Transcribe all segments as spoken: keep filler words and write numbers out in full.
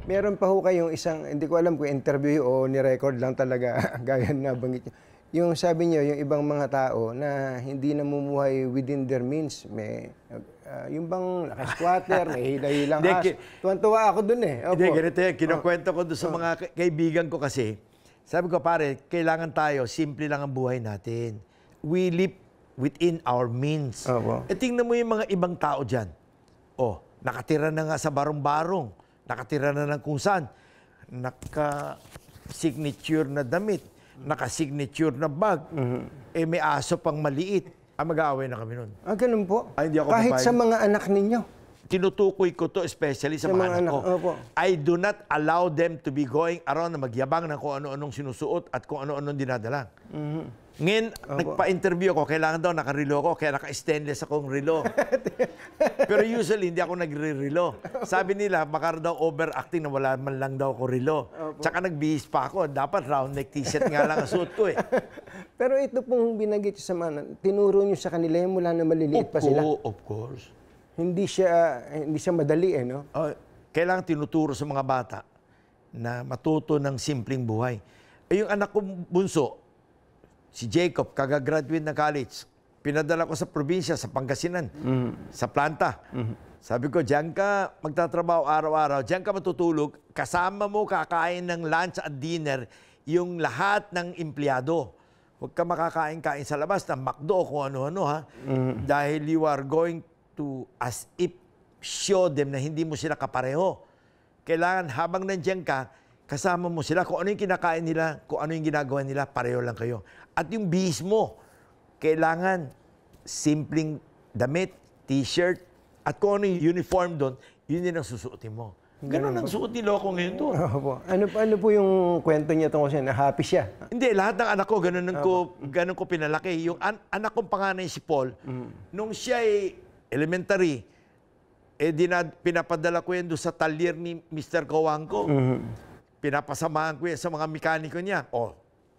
Meron pa ho kayong isang, hindi ko alam kung interview o ni-record lang talaga, gaya na banggit nyo. Yung sabi nyo, yung ibang mga tao na hindi namumuhay within their means, may, uh, yung bang naka-squatter, may hila-hilang as. Tuwan-tuwa ako dun eh. Hindi, ganito yan. Kinukwento ko dun sa mga kaibigan ko kasi. Sabi ko, pare, kailangan tayo, simple lang ang buhay natin. We live within our means. Opo. E tingnan mo yung mga ibang tao dyan. Oh, nakatira na nga sa barong-barong. Nakatira na ng kung saan. Naka-signature na damit. Naka-signature na bag. Mm-hmm. Eh may aso pang maliit. Ah, mag-aaway na kami nun. Ah, ganun po? Ay, hindi ako Kahit papayag. sa mga anak ninyo? Tinutukoy ko to especially sa, Sa mga, mga anak anak, ko. opo. I do not allow them to be going around na magyabang ng kung ano-anong sinusuot at kung ano-anong dinadala. Mm-hmm. Ngayon, nagpa-interview ako, kailangan daw nakarelo ko, kaya naka-stainless akong relo. Pero usually, hindi ako nagre-relo. Sabi nila, baka daw overacting na wala man lang daw ako relo. Tsaka nagbihis pa ako, dapat round neck t-shirt nga lang ang suot ko eh. Pero ito pong binanggit sa mga, tinuro nyo sa kanila yung mula na maliliit pa sila. Oo, of course. Hindi siya, hindi siya madali eh, no? Uh, kailangan tinuturo sa mga bata na matuto ng simpleng buhay. Eh, yung anak kong bunso, si Jacob, kagagraduate ng college, pinadala ko sa probinsya, sa Pangasinan, mm-hmm. sa planta. Mm-hmm. Sabi ko, diyan ka magtatrabaho araw-araw, diyan ka matutulog, kasama mo kakain ng lunch at dinner yung lahat ng empleyado. Huwag ka makakain-kain sa labas ng McDo kung ano-ano, ha? Mm-hmm. Dahil you are going to, as if, show them na hindi mo sila kapareho. Kailangan habang nandiyan ka, kasama mo sila, kung ano yung kinakain nila, kung ano yung ginagawa nila, pareho lang kayo. At yung bihis mo, kailangan simpleng damit, t-shirt, at kung ano yung uniform doon, yun din ang susuotin mo. Ganun ang suot ni Loco ngayon doon. Opo. Ano, ano po yung kwento niya tungkol siya, na happy siya? Hindi, lahat ng anak ko, ganun, ko, ganun ko pinalaki. Yung an anak kong panganay si Paul, mm. nung siya ay elementary, eh dinad, pinapadala ko yan doon sa talyer ni Mister Kawangko. Mm-hmm. Pinapasamahan ko yan sa mga mekaniko niya. O,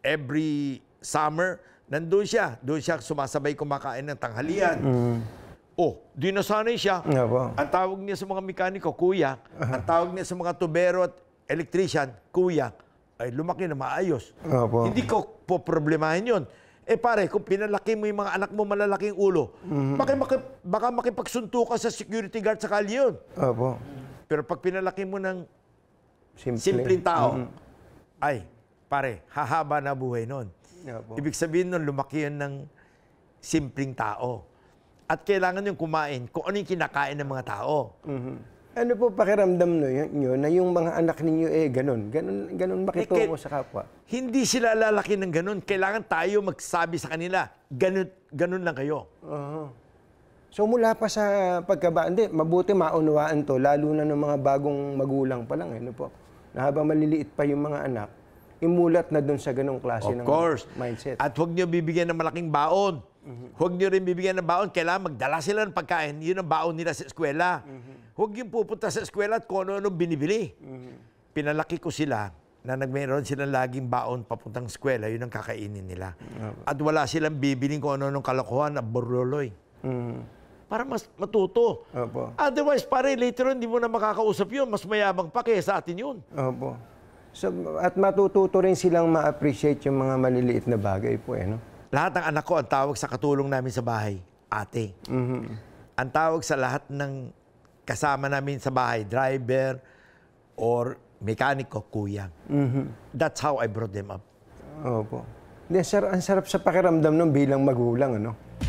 every summer, nandun siya. Doon siya sumasabay kumakain ng tanghalian. Mm. Oh, di nasanay siya. Yeah, ang tawag niya sa mga mekaniko, kuya. Ang tawag niya sa mga tubero at electrician, kuya. Ay, lumaki na maayos. Yeah, hindi ko po problemahin yun. Eh pare, kung pinalaki mo yung mga anak mo malalaking ulo, mm-hmm. baka, maki, baka makipagsunto ka sa security guard sa kalye yun. Opo. Pero pag pinalaki mo ng Simple. simpleng tao, mm-hmm. ay, pare, hahaba na buhay nun. Opo. Ibig sabihin nun, lumaki yun ng simpleng tao. At kailangan yung kumain kung ano yung kinakain ng mga tao. Mm-hmm. Ano po pakiramdam nyo na yung mga anak ninyo eh ganun? Ganun, ganun makitungo eh, sa kapwa? Hindi sila lalaki ng ganun. Kailangan tayo magsabi sa kanila, ganun, ganun lang kayo. Uh-huh. So mula pa sa pagkaba, hindi, mabuti maunawaan to, lalo na ng mga bagong magulang pa lang. Ano po? Na habang maliliit pa yung mga anak, imulat na dun sa ganung klase of ng course. mindset. At huwag nyo bibigyan ng malaking baon. Mm-hmm. Huwag nyo rin bibigyan ng baon. Kailangan magdala sila ng pagkain. Yun ang baon nila sa eskwela. Mm-hmm. Huwag yung pupunta sa eskwela at kung ano-ano binibili. Mm-hmm. Pinalaki ko sila na nagmeron silang laging baon papuntang eskwela. Yun ang kakainin nila. Mm-hmm. At wala silang bibiling kung ano-anong kalokohan na borloloy. Mm-hmm. Para mas matuto. Opo. Otherwise, pare, later on, hindi mo na makakausap yun. Mas mayabang pa kaya sa atin yun. Opo. So, at matututo rin silang ma-appreciate yung mga maliliit na bagay po, eh, no? Lahat ng anak ko, ang tawag sa katulong namin sa bahay, ate. Mm-hmm. Ang tawag sa lahat ng kasama namin sa bahay, driver or mekaniko, kuya. Mm-hmm. That's how I brought them up. Opo. Ang sarap sa pakiramdam nun bilang magulang, ano?